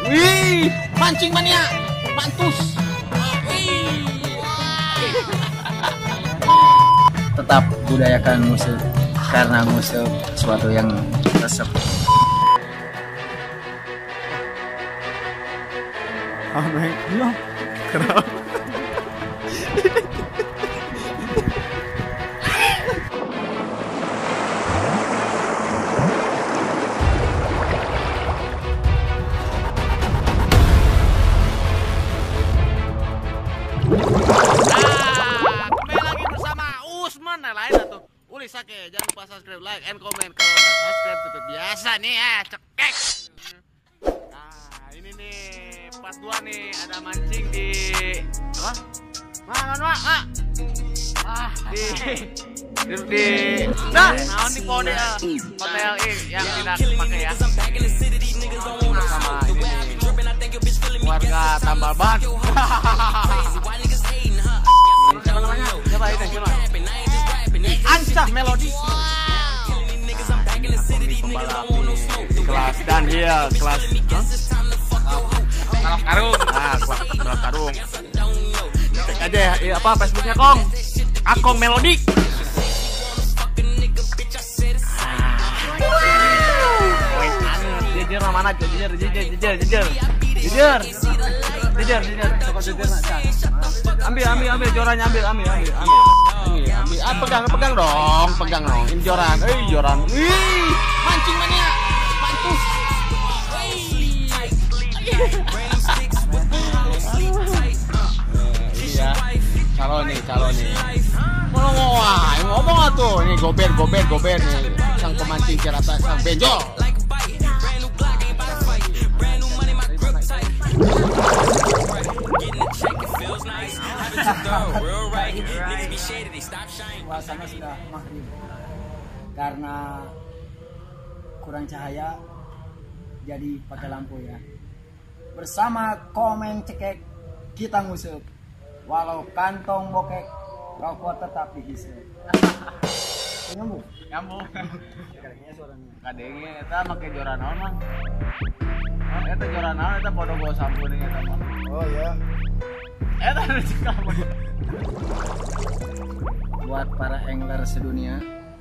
Wih, mancing mania, mantus. Tetap budayakan musik karena musik sesuatu yang resep. Aneh, iya. Kenapa? Jangan lupa subscribe, like, and comment. Kalau udah subscribe tetap biasa nih ya, cekek. Nah ini nih part 2 nih, ada mancing di apa? Nah di pode hotel yang tidak pakai ya. Bersama ini nih warga Tambal Ban. Siapa namanya? Siapa ini? Siapa? Ancah Melody. Kelas Daniel, kelas Kalaf Karung. Nah, kelas Kalaf Karung. Cek aja ya, apa Facebooknya Kong? Akong Melody. Jujur mana? Jujur. Ambil jorannya, ambil. Pegang dong. Ini joran. Joran. Wih, mancing mania. Mantus. Iya. Calon nih. Ngomong atuh. Nih gober nih. Sang pemancing cerata sang benjol. Suasana sudah maghrib karena kurang cahaya, jadi pakai lampu ya. Bersama komen cekek kita ngusuk, walau kantong bokek rokok tetap dihisap. Nyambung. Kadangnya suaranya. Kadangnya kita pakai joran naon. Eta joran naon eta podo bawa sampun eta mah. Oh ya. Eta cekak. Buat para angler sedunia,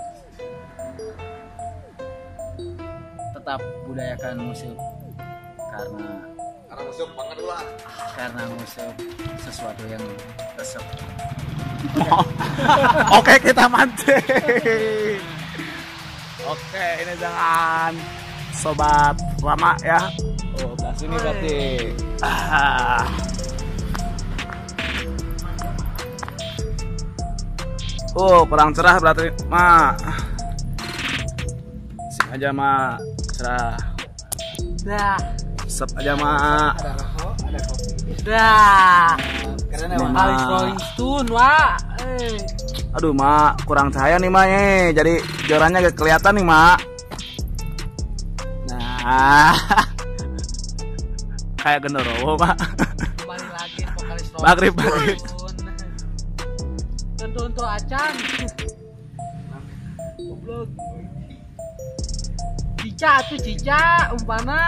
tetap budayakan musik karena musik banget lah. Karena musik sesuatu yang resep. Oke, kita mancing. Oke, ini jangan sobat lama ya. Oh, belah sini berarti. Kurang cerah berarti, Mak. Sip aja, Mak. Cerah. Dah. Sep aja, Mak. Ada rokok, ada kopi. Dah. Karena Alis Rolling Stone, Wak. Aduh, Mak, kurang cahaya nih, Mak. Jadi jorannya gak kelihatan nih, Mak. Nah. Kayak genderuwo, Mak. Kembali lagi vokalis Rolling Maghrib. Tentu acan. Goblok. Cica umpana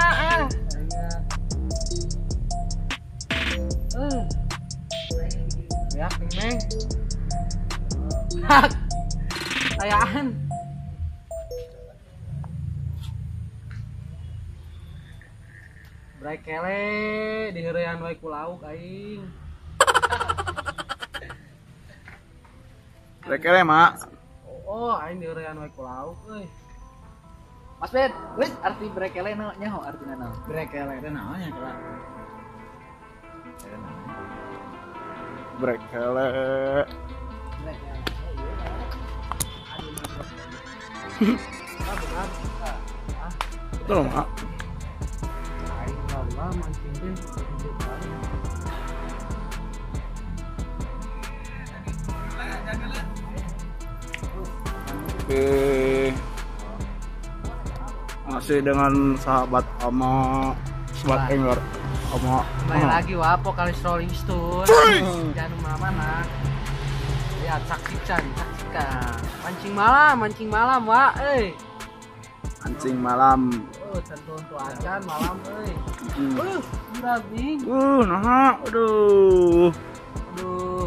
ya neng. Ayaan. Brekele diheurean wae ku lauk aing. Brekele, Mak. Oh, aing diheurean wae ku lauk euy. Mas Ben, wis arti brekele nyaho artina naon? Brekele teh naon nya kala? Brekele. Betul, Mak. Aing bala mancing teh. Oke. Masih dengan sahabat sama sobat angler sama Kembali lagi wah vokalis Rolling Stone. Jangan kemana-mana. Lihat saksikan. Mancing malam wah. mancing malam. tentu acan malam euy. Berabing. Nah, aduh. Aduh.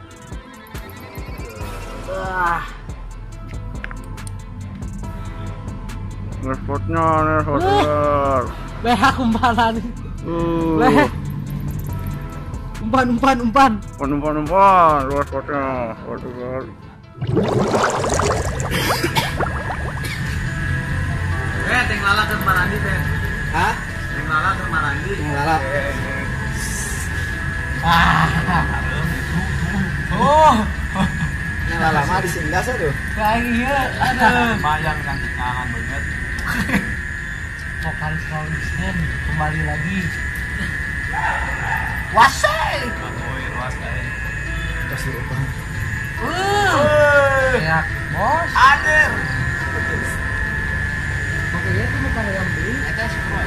Wah. Spotnya nih, saudara. Behak umpanan. Leh. Umpan. Umpan, luar spotnya, saudara. Teng lala ke Marandi teh. Hah? Teng lala ke Marandi. Ngalah. Yang lama di Singgas tuh. Kayak iya, aduh. Bayang cantik kangen banget. Vokalis Rolling Stone kembali lagi. Wasai. Kasih upah. Ya, bos. Ader. Oke, ya itu bukan yang beli. Itu semua.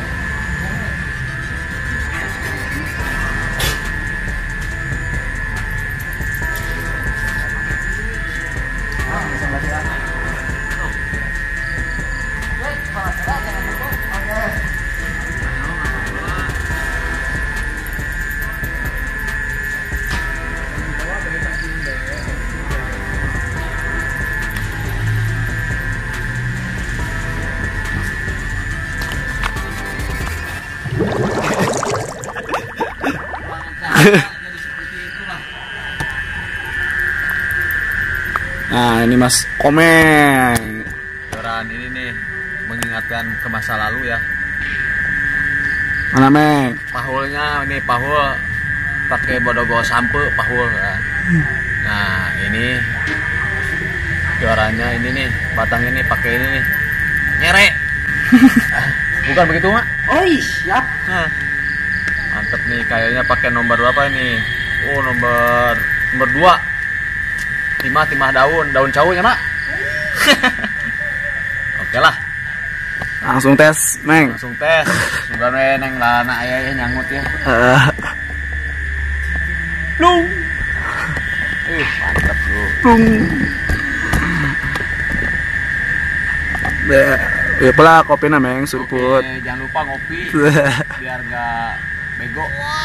Nah, ini Mas Komeng. Kejuaraan ini nih mengingatkan ke masa lalu ya. Mana, Meng? Pahulnya ini pahul pakai bodogo sampo pahul. Nah, ini juaranya ini nih, batangnya nih pakai ini nih. Nyere. Bukan begitu, Mak? Oh, siap. Nah, mantep nih, kayaknya pakai nomor berapa ini? Oh, nomor 2. Timah daun caunya, Mak. Oke lah, Langsung tes, Meng. langsung tes. Sebenarnya neng lana ayah nyangut ya. Lung. Mantap lu. Lung. Ya pula kopinya, Meng, surput. Oke, jangan lupa ngopi biar gak bego.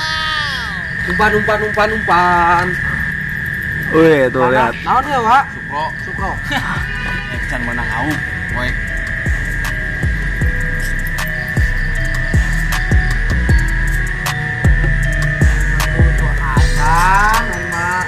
Umpan. Wih, tuh lihat. Naon ya, Wak? Sukro. Can menang auk. Woi. Acan, emang.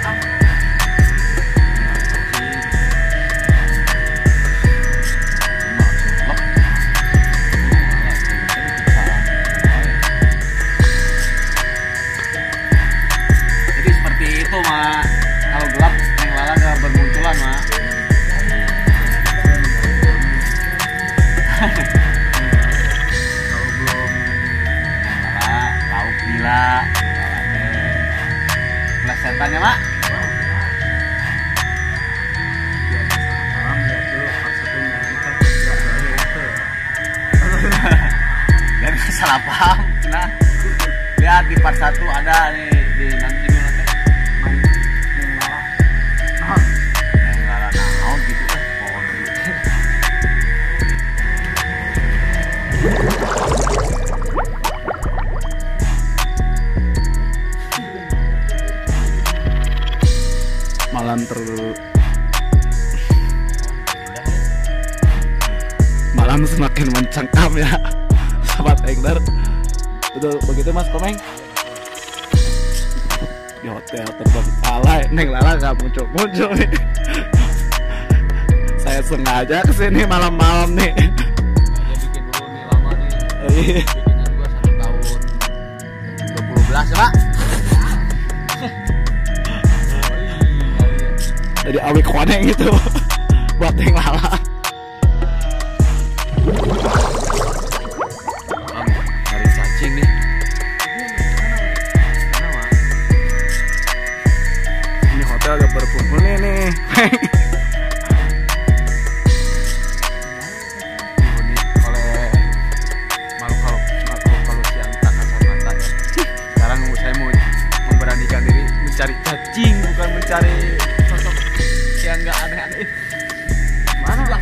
Jadi seperti itu, Mak. Kalau gelap, neng lala gak bermunculan, Mak. Kalau belum lala, lauk gila, lala teh. Plesetannya, Mak. Biar gak salah paham, nah. Lihat di part 1 ada nih di nanti judul nanti. Neng lala naon gitu kan. Pohon gitu. Malam malam semakin mencengkam ya, Sobat Engler. Betul begitu, Mas Komeng? Di hotel terbengkalai, Neng Lala gak muncul nih. Saya sengaja kesini malam-malam nih. Dia bikin dulu nih lama nih. Oh, iya. Bikinnya juga 1 tahun 2011 ya, Pak. Jadi awi koneng gitu buat Neng Lala. Nyari cacing nih. Ini hotel agak berkumpul nih. Dihuni oleh makhluk halus yang tak kasat mata ya. Sekarang saya mau memberanikan diri mencari cacing, bukan mencari sosok yang nggak aneh-aneh. Mana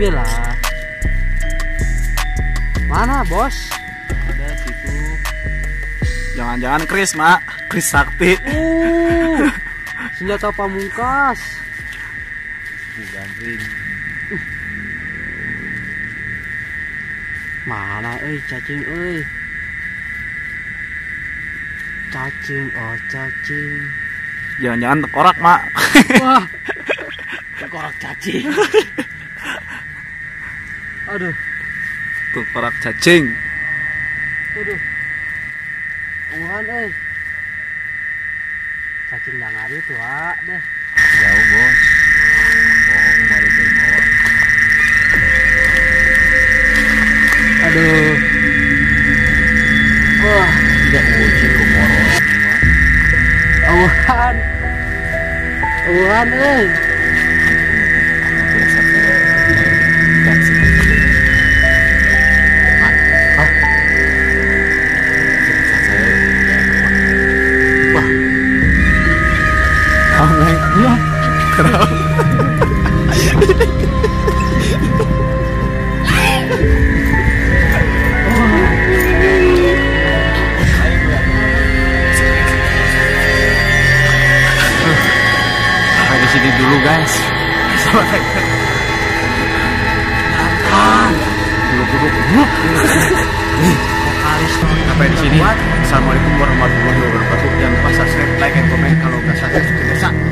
pinggir lah. Mana bos? Ada situ. Jangan-jangan Kris, Mak. Kris Sakti. Senjata pamungkas. Bukan ring. Mana cacing euy. Cacing, oh cacing. Jangan-jangan tengkorak, Mak. Wah. Tengkorak cacing. Aduh, Tengkorak cacing. aduh. Umuhan euy. Cacing dangari tua deh. Jauh bos. Oh kemarin dari bawah. Aduh. Wah, Tidak uji ke moros semua. umuhan. Umuhan euy. Biasa saya dan sedikit. Mak, saya Wah, Neng. iya. Kenapa? sampai di sini dulu guys. Duduk. Sampai di sini. Assalamualaikum warahmatullahi wabarakatuh. Jangan lupa subscribe, like, and comment kalau nggak subscribe.